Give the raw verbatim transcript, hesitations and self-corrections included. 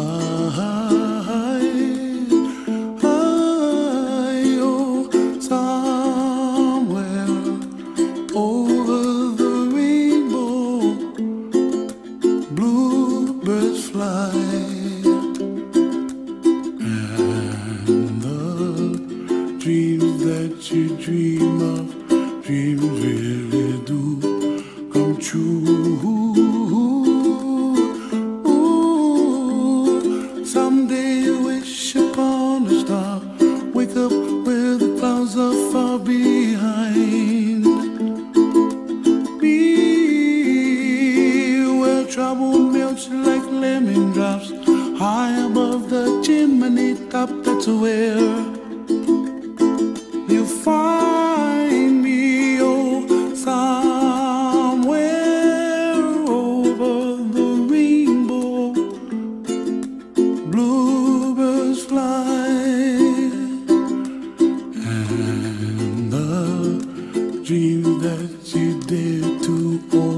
oh, somewhere over the rainbow, bluebirds fly, and the dreams that you dream of, dreams really do come true. Ooh, someday you wish upon a star, wake up where the clouds are far behind me, where trouble melts like lemon drops high above the chimney top. That's where you find me, oh, somewhere over the rainbow, bluebirds fly, and the dreams that you dare to own